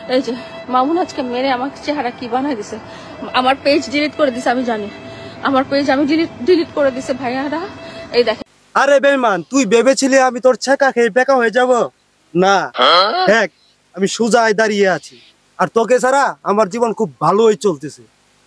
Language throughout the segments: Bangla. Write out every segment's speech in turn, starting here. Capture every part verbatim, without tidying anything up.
এই যে মামুন আজকে মেরে আমার চেহারা কি বানাই দিছে, আমার পেজ ডিলিট করে দিছে। আমি জানি আমার পেজ আমি ডিলিট ডিলিট করে দিছে ভাইয়ারা। এই দেখেন। আরে বেঈমান, তুই ভেবেছিলি আমি তোর ছেকা খেয়ে বেকা হয়ে যাব? না, দেখ আমি সোজায় দাঁড়িয়ে আছি, আর তোকে ছাড়া আমার জীবন খুব ভালোই চলতেছে।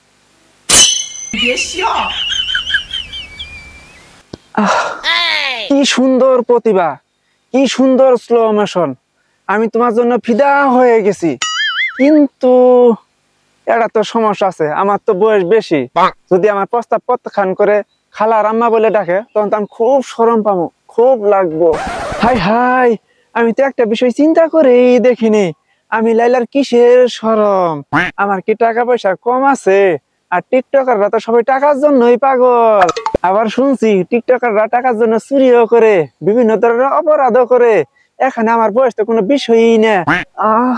কি সুন্দর প্রতিভা, কি সুন্দর স্লো মোশন, আমি তোমার জন্য ফিদা হয়ে গেছি। কিন্তু এটা তো সমস্যা আছে, আমার তো বয়স বেশি। যদি আমার প্রস্তাব প্রত্যাখ্যান করে খালার আম্মা বলে ডাকে, তখন তো আমি খুব শরম পাবো, খুব লাগবো। হাই হাই, আমি তো একটা বিষয় চিন্তা করেই দেখিনি, আমি লাইলার কিসের শরম? আমার কি টাকা পয়সা কম আছে? আর টিকটকাররা তো সবাই টাকার জন্যই পাগল। আবার শুনছি টিকটকাররা টাকার জন্য চুরিও করে, বিভিন্ন ধরনের অপরাধও করে। এখানে আমার বয়স তো কোনো বিষয়ই না। আহ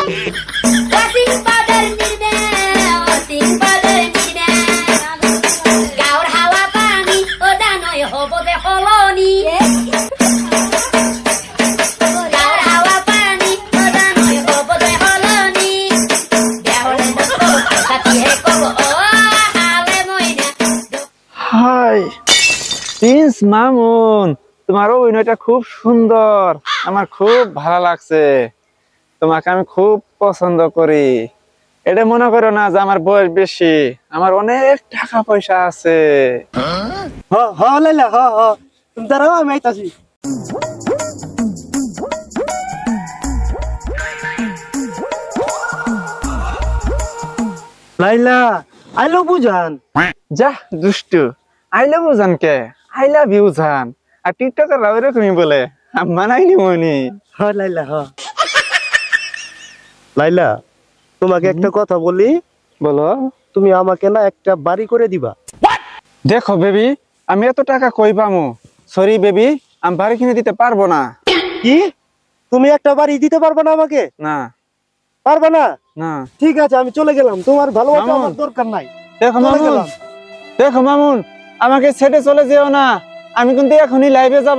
হাই প্রিন্স মামুন, তোমার অভিনয়টা খুব সুন্দর, আমার খুব ভালো লাগছে। তোমাকে আমি খুব পছন্দ করি। এটা মনে করো না যে আমার বয়স বেশি, আমার অনেক টাকা পয়সা আছে। হ হ লাইলা, হ হ তুমি দাঁড়াও, আমি আইতাছি। লাইলা, আই লাভ ইউ জান। যা দুষ্টু, আই লাভ ইউ জান কে, আই লাভ ইউ জান। আর টিকটকের রাও এরকমই বলে, মানাই নি মনি। হ লাইলা, হ। লাইলা, তোমাকে একটা কথা বলি। বলো। তুমি আমাকে না একটা বাড়ি করে দিবা। দেখো বেবি, আমি এত টাকা কই পামু? সরি বেবি, আমি বাড়ি কিনে দিতে পারবো না। কি? তুমি একটা বাড়ি দিতে পারবে না আমাকে? না। পারবে না? না। ঠিক আছে, আমি চলে গেলাম, তোমার ভালোবাসা মামুন, আমার দরকার নাই। দেখো চলে মামুন, গেলাম। দেখো মামুন, আমাকে ছেড়ে চলে যেও না, আমি কিন্তু এখনই লাইভে যাব।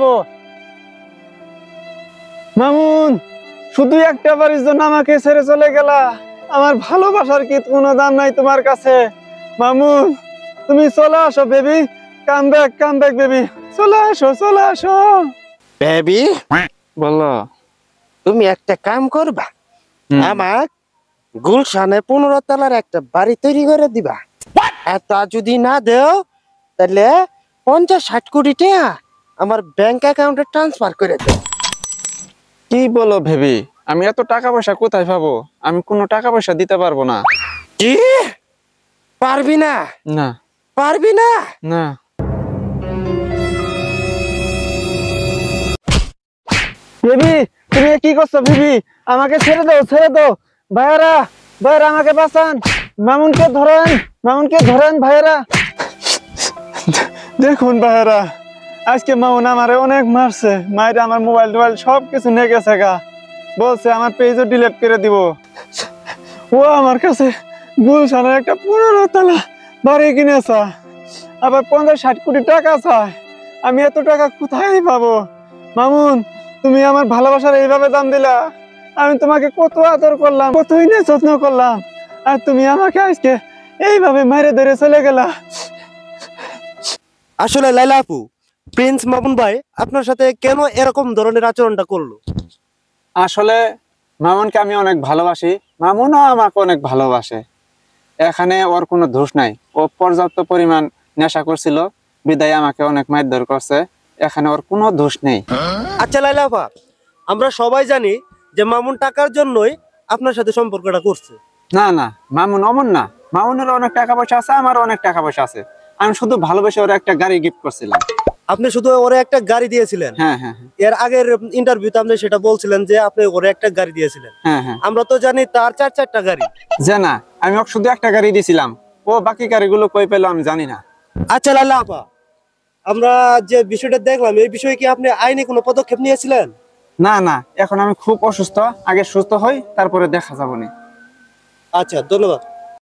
মামুন, শুধু একটা বাড়ির জন্য আমাকে ছেড়ে চলে গেলা। আমার ভালোবাসার কি কোনো দাম নাই তোমার কাছে? মামুন, তুমি চলে আসো baby, come back, come back baby, চলে আসো, চলে আসো। বেবি, বলো। তুমি একটা কাম করবা, আমার গুলশানে পনেরো তলার একটা বাড়ি তৈরি করে দিবা। আর তা যদি না দেও, তাহলে পঞ্চাশ ষাট কোটি টাকা আমার ব্যাংক অ্যাকাউন্টে ট্রান্সফার করে দাও। কি বলো বেবি, আমি এত টাকা পয়সা কোথায় পাবো? আমি কোনো টাকা পয়সা দিতে পারবো না। কি? পারবি না? না। পারবি না? না। বেবি, তুমি কি করছো বেবি? আমাকে ছেড়ে দাও, ছেড়ে দাও। ভাইয়ারা, ভাইয়ারা আমাকে বাঁচান, মামুনকে ধরেন, মামুনকে ধরেন ভাইয়ারা। দেখুন ভাইয়ারা, আজকে মামুন আমারে অনেক মারছে, মায়ের আমার মোবাইল টোবাইল সব কিছু নিয়ে গেছে গা। বলছে আমার পেজও ডিলিট করে দিব। ও আমার কাছে গুলশানের একটা পনেরো তলা বাড়ি কিনেছে, আবার পঞ্চাশ ষাট কোটি টাকা চায়। আমি এত টাকা কোথায় পাবো? মামুন, তুমি আমার ভালোবাসার এইভাবে দাম দিলা। আমি তোমাকে কত আদর করলাম, কতই না যত্ন করলাম, আর তুমি আমাকে আজকে এইভাবে মেরে ধরে চলে গেলা। আসলে লাইলা আপু, প্রিন্স মামুন ভাই আপনার সাথে কেন এরকম ধরনের আচরণটা করলো? আসলে মামুনকে আমি অনেক ভালোবাসি, মামুনও আমাকে অনেক ভালোবাসে। এখানে ওর কোনো দোষ নাই, ও পর্যাপ্ত পরিমাণ নেশা করছিল, বিদায় আমাকে অনেক মারধর করছে। এখানে ওর কোনো দোষ নেই। আচ্ছা লাইলা আপা, আমরা সবাই জানি যে মামুন টাকার জন্যই আপনার সাথে সম্পর্কটা করছে। না না, মামুন অমন না, মামুনের অনেক টাকা পয়সা আছে, আমারও অনেক টাকা পয়সা আছে। আমি শুধু ভালোবেসে ওর একটা গাড়ি গিফট করছিলাম। আপনি শুধু ওরে একটা গাড়ি দিয়েছিলেন? হ্যাঁ হ্যাঁ। এর আগের ইন্টারভিউতে আপনি সেটা বলছিলেন যে আপনি ওরে একটা গাড়ি দিয়েছিলেন। হ্যাঁ হ্যাঁ। আমরা তো জানি তার চার চারটা গাড়ি। যে না, আমি ওকে শুধু একটা গাড়ি দিয়েছিলাম, ও বাকি গাড়িগুলো কই পেলো আমি জানি না। আচ্ছা লাইলা আপা, আমরা যে বিষয়টা দেখলাম, এই বিষয়ে কি আপনি আইনি কোনো পদক্ষেপ নিয়েছিলেন? না না, এখন আমি খুব অসুস্থ, আগে সুস্থ হই, তারপরে দেখা যাবো না। আচ্ছা, ধন্যবাদ।